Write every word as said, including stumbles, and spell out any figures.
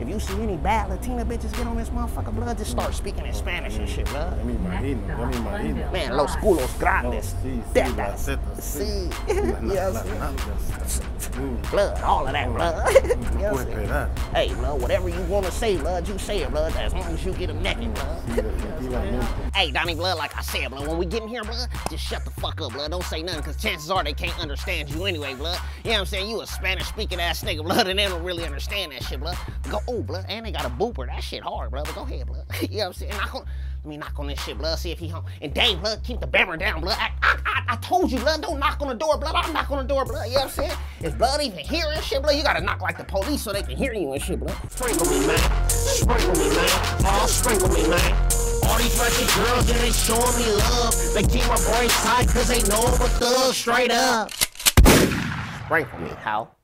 if you see any bad Latina bitches get on this motherfucker, blood, just start speaking in Spanish and shit, blood. Yo me imagino, yo me imagino. Man, los culos grandes. No, sí, sí, tetas. las tetas, sí. Las, Yes. las nalgas. Mm. Blood, all of that, blood. No Yes. puedo esperar. Hey, blood, whatever you want to say, blood, you say it, blood, as long as you get them naked, blood. Sí, definitivamente. Hey, Donnie, blood, like I said, blood, when we get in here, blood, just shut the fuck up, blood. Don't say nothing, because chances are they can't understand you anyway, blood. You know what I'm saying? You a Spanish-speaking ass nigga, blood, and they don't really understand that shit, blood. Go, oh, blood, and they got a booper. That shit hard, blood, but go ahead, blood. You know what I'm saying? Knock on, let me knock on this shit, blood, see if he home. And Dave, blood, keep the bammer down, blood. I, I, I, I told you, blood, don't knock on the door, blood. I'll knock on the door, blood. You know what I'm saying? If blood even hearing shit, blood, you gotta knock like the police so they can hear you and shit, blood. Sprinkle me, man. Sprinkle me, man. Oh, sprinkle me, man. All these ratchet girls, yeah, they showing me love. They keep my brain tight cause they know I'm a thug, straight up. Sprinkle me, how?